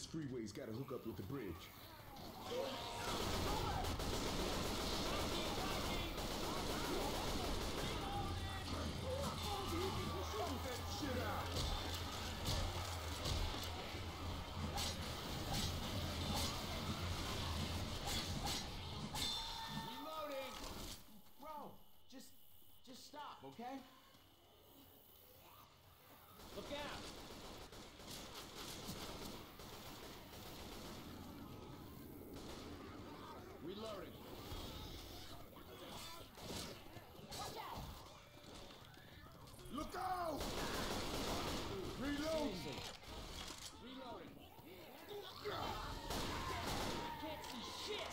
streetway's gotta hook up with the bridge. Shoot that shit out! Reloading! Bro, just stop, okay? Look out! Reloading. Watch out! Look out! Reload! Reloading. Can't see shit!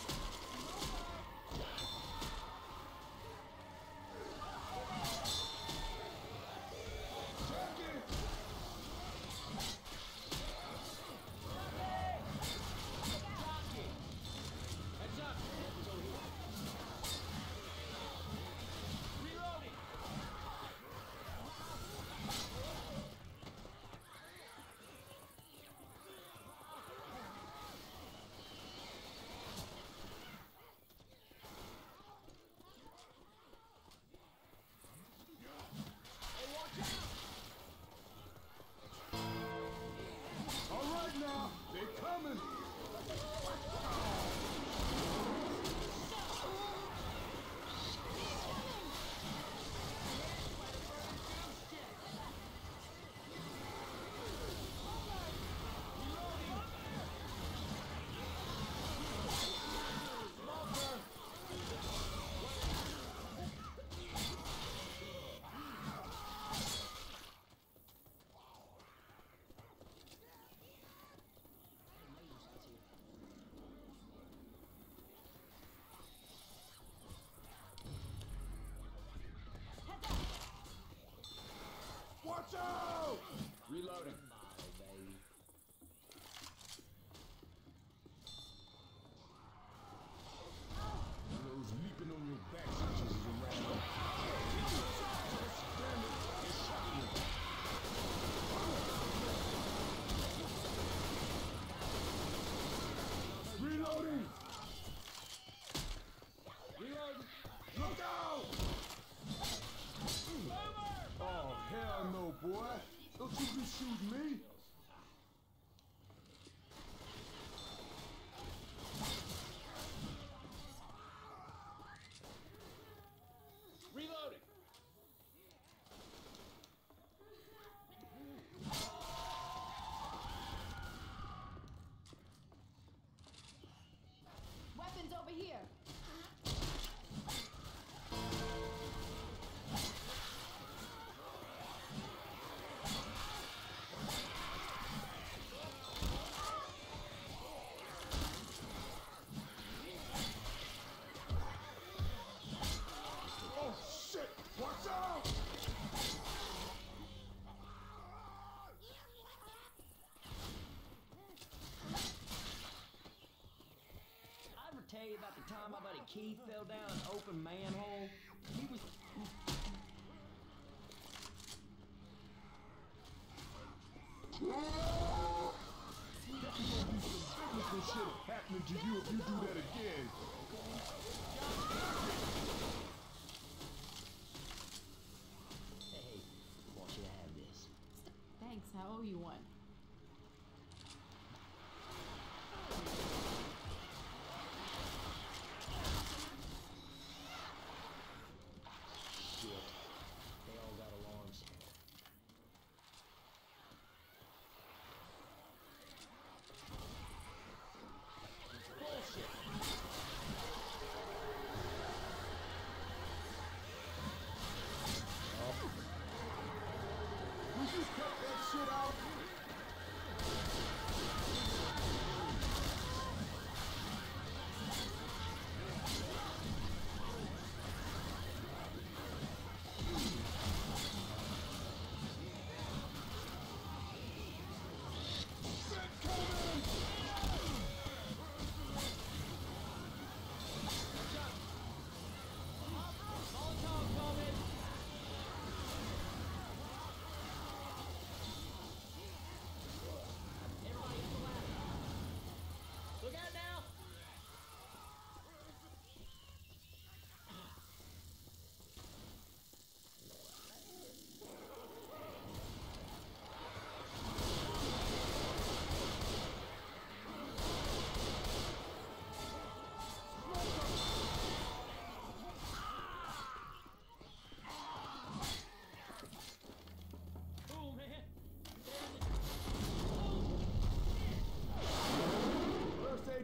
Check it! Jockey! Heads up! Go here. Reloading! Hey, watch out! All right now, they're coming! Watch out! Reloading. Those leaping on your back switches is around. Damn it! It shot me. Reloading! Reloading. Look out! Oh, hell no, boy. Don't you be shooting me. Reloading. Weapons over here! Oh, shit! Watch out! I ever tell you about the time my buddy Keith fell down an open manhole? He was... Biblical shit happening to you if you do that again. Hey, I want you to have this. Thanks, I owe you one. Shit. They all got alarms. Bullshit! Will you cut that shit out?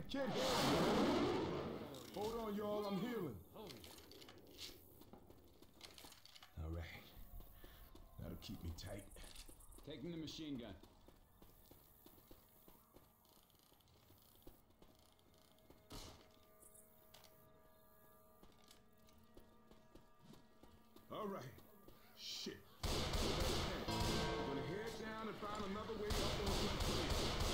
Can't heal me. Hold on, y'all. I'm healing. All right. That'll keep me tight. Taking the machine gun. All right. Shit. I'm gonna head down and find another way up onto the bridge.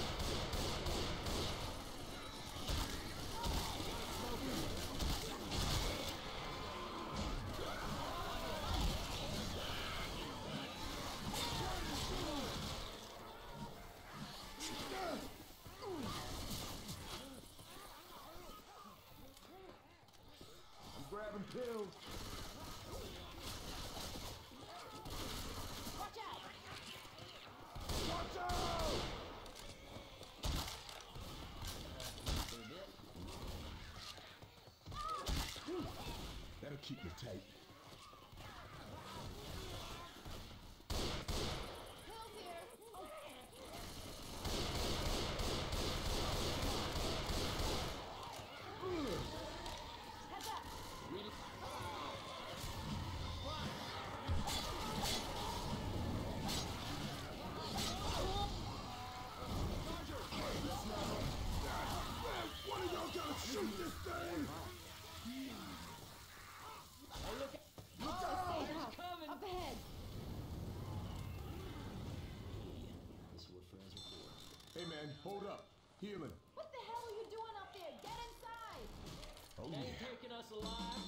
I'm grabbing pills. Watch out! Watch out! That'll keep me tight. Pills here! Heads up! One of y'all gotta shoot this thing! Stay out! Up ahead! This is what friends are for. Hey man, hold up. Healing. What the hell are you doing up there? Get inside! Oh Ain't yeah. taking us alive.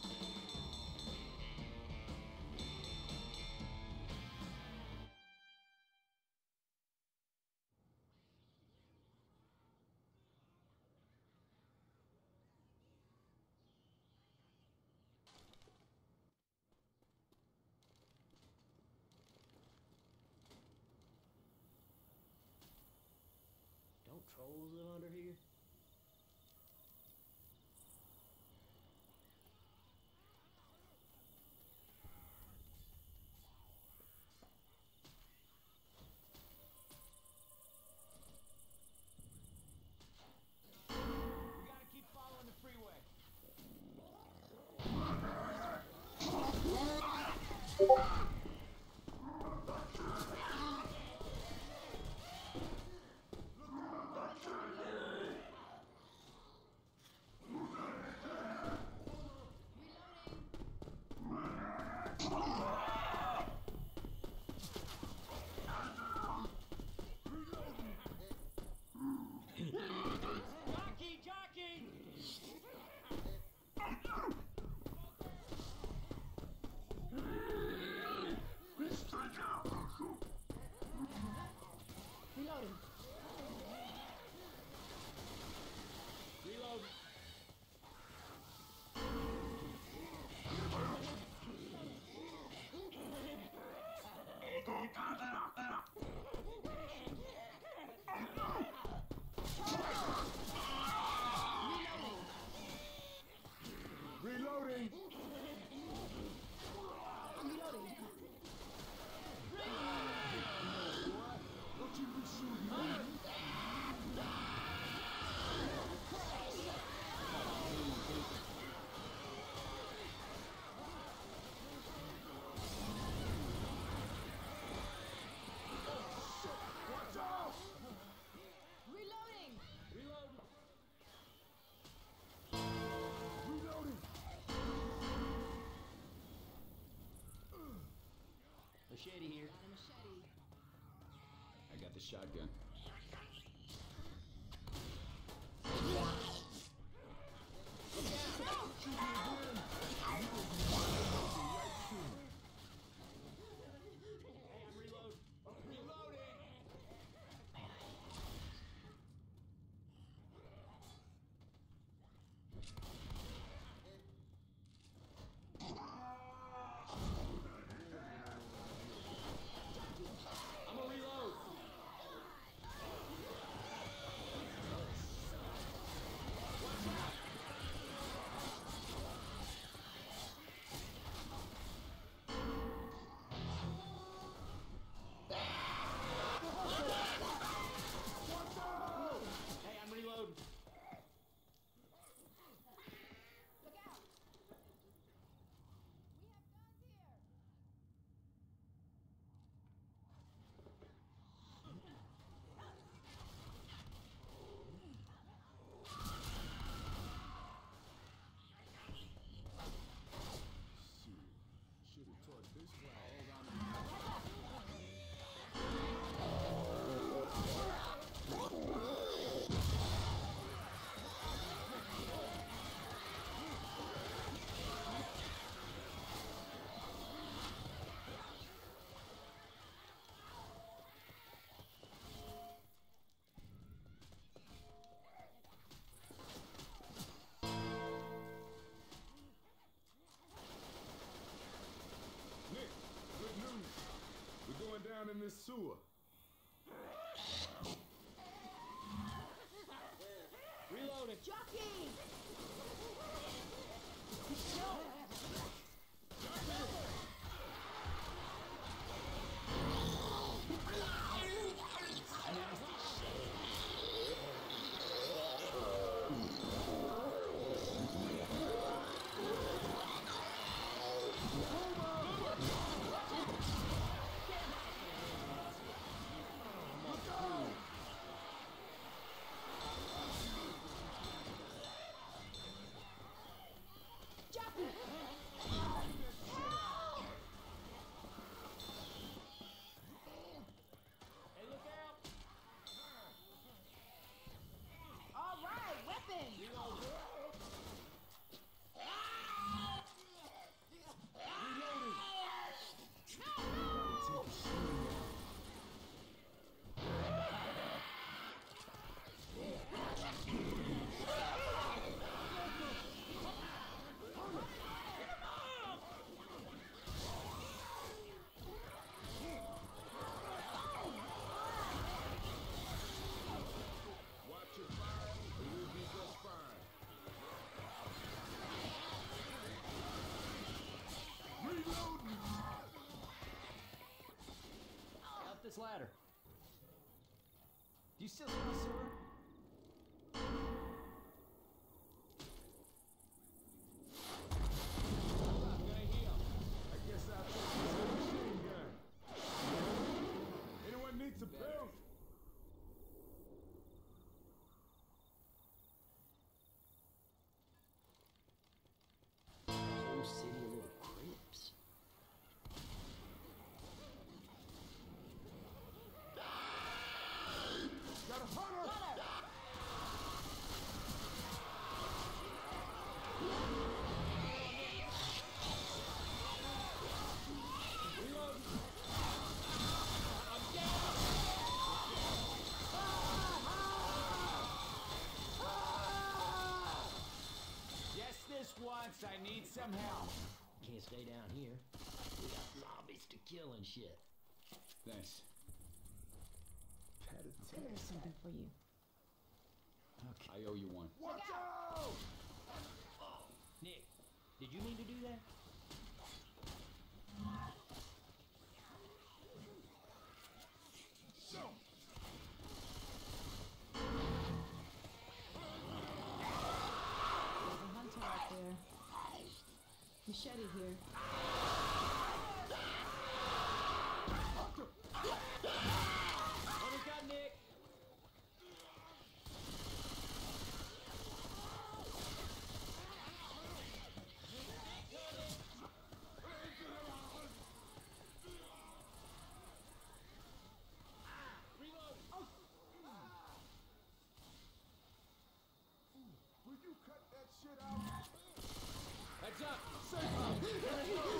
Don't trolls live under here? We gotta keep following the freeway. Jockey, jockey! Reloading. Reload. Reloading! Reloading. Don't you be shooting. Watch out! Reloading! Reload. Reloading! Machete here. Got a machete. I got the shotgun. Hey, I'm reload. Reloading. I'm a reload. the sewer. Reloading. Jockey! Jockey! Hey, look out. All right, weapon! Watch your fire, and you'll be just fine. Reloading! Up this ladder. Do you still smell sewer? I'm gonna heal. I guess I'll take this machine gun. Anyone needs a belt? Whole city of little crips. Got a hunter! Just this once, I need some help. Can't stay down here. We got zombies to kill and shit. Thanks. There's something for you. Okay. I owe you one. Watch out! Nick, did you mean to do that? There's a hunter out there. Machete here. What we got, Nick? Will you cut that shit out? Heads up!